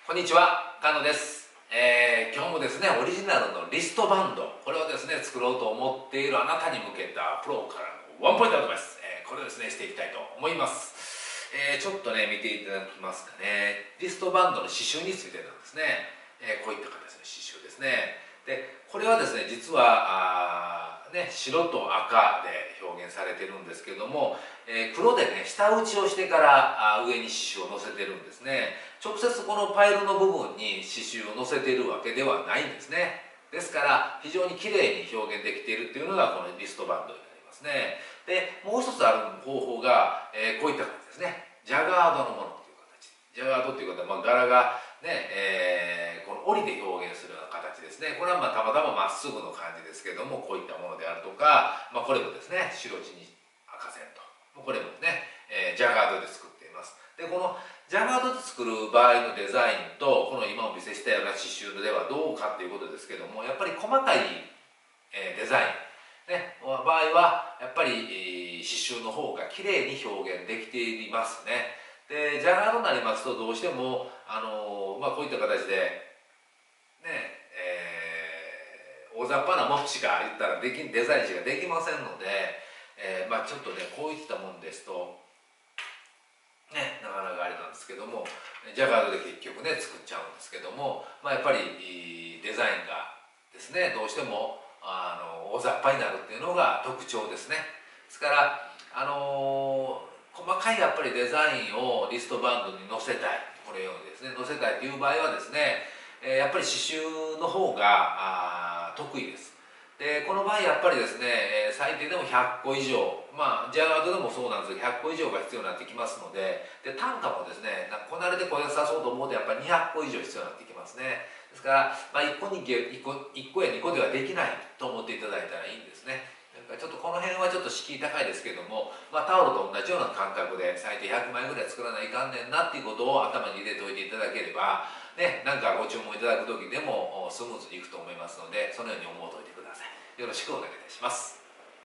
こんにちは、菅野です。今日もですね、オリジナルのリストバンド、これをですね、作ろうと思っているあなたに向けたプロからのワンポイントアドバイス、これをですね、していきたいと思います。ちょっとね、見ていただきますかね。リストバンドの刺繍についてなんですね。こういった形の刺繍ですね。で、これはですね、実は、白と赤で表現されてるんですけども、黒でね、下打ちをしてから上に刺繍を載せてるんですね。直接このパイルの部分に刺繍を載せているわけではないんですね。ですから非常にきれいに表現できているというのがこのリストバンドになりますね。でもう一つある方法が、こういった感じですね。ジャガードのものという形。ジャガードということは、柄がね、この折りで表現するような形ですね。これはたまたままっすぐの感じですけども、こういったものであるとか、これもですね、白地に赤線と、これもね、ジャガードで作っています。でこのジャガードで作る場合のデザインとこの今お見せしたような刺繍ではどうかということですけども、やっぱり細かいデザイン、場合はやっぱり刺繍の方が綺麗に表現できていますね。でジャガードになりますとどうしてもこういった形でね、大雑把なものしか言ったらデザインしかできませんので、ちょっとねこういったものですとね、なかなかあれなんですけども、ジャガードで結局ね作っちゃうんですけども、やっぱりデザインがですねどうしても大雑把になるっていうのが特徴ですね。ですから細かいやっぱりデザインをリストバンドに載せたい、これようにですね載せたいという場合はですね、やっぱり刺繍の方が得意です。でこの場合やっぱりですね、最低でも100個以上、ジャガードでもそうなんですけど100個以上が必要になってきますので、単価もですねこなれでこれさそうと思うとやっぱり200個以上必要になってきますね。ですから、1個に1個や2個ではできないと思っていただいたらいいんですね。ちょっとこの辺はちょっと敷居高いですけども、タオルと同じような感覚で最低100枚ぐらい作らないかんねんなっていうことを頭に入れておいていただければ、なんかご注文いただく時でもスムーズにいくと思いますので、そのように思うといてください。よろしくお願いいたします。